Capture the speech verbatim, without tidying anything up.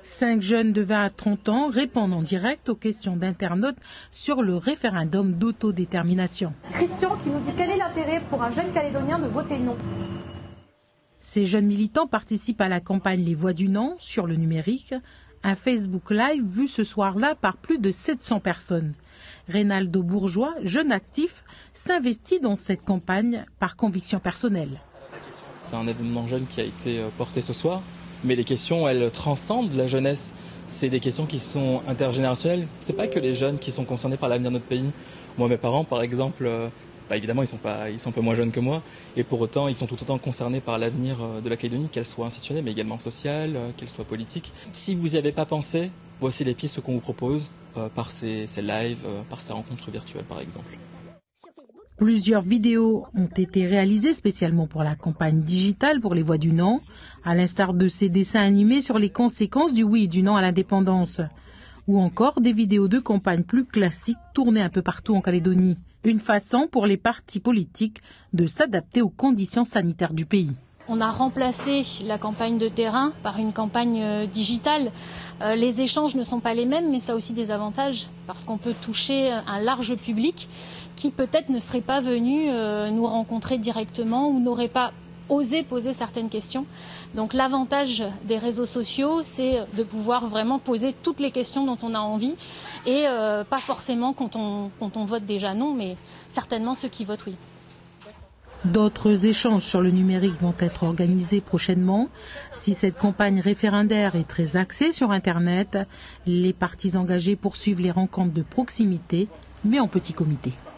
Cinq jeunes de vingt à trente ans répondent en direct aux questions d'internautes sur le référendum d'autodétermination. Christian qui nous dit quel est l'intérêt pour un jeune Calédonien de voter non. Ces jeunes militants participent à la campagne Les Voix du Non sur le numérique, un Facebook Live vu ce soir-là par plus de sept cents personnes. Reynaldo Bourgeois, jeune actif, s'investit dans cette campagne par conviction personnelle. C'est un événement jeune qui a été porté ce soir, mais les questions, elles transcendent la jeunesse. C'est des questions qui sont intergénérationnelles. C'est pas que les jeunes qui sont concernés par l'avenir de notre pays. Moi, mes parents, par exemple, bah évidemment, ils sont pas, ils sont un peu moins jeunes que moi, et pour autant, ils sont tout autant concernés par l'avenir de la Calédonie, qu'elle soit institutionnelle, mais également sociale, qu'elle soit politique. Si vous n'y avez pas pensé, voici les pistes qu'on vous propose euh, par ces, ces lives, euh, par ces rencontres virtuelles, par exemple. Plusieurs vidéos ont été réalisées spécialement pour la campagne digitale pour les Voix du Non, à l'instar de ces dessins animés sur les conséquences du oui et du non à l'indépendance, ou encore des vidéos de campagne plus classiques tournées un peu partout en Calédonie. Une façon pour les partis politiques de s'adapter aux conditions sanitaires du pays. On a remplacé la campagne de terrain par une campagne euh, digitale. Euh, les échanges ne sont pas les mêmes, mais ça a aussi des avantages parce qu'on peut toucher un large public qui peut-être ne serait pas venu euh, nous rencontrer directement ou n'aurait pas osé poser certaines questions. Donc l'avantage des réseaux sociaux, c'est de pouvoir vraiment poser toutes les questions dont on a envie et euh, pas forcément quand on, quand on vote déjà non, mais certainement ceux qui votent oui. D'autres échanges sur le numérique vont être organisés prochainement. Si cette campagne référendaire est très axée sur Internet, les partis engagés poursuivent les rencontres de proximité, mais en petit comité.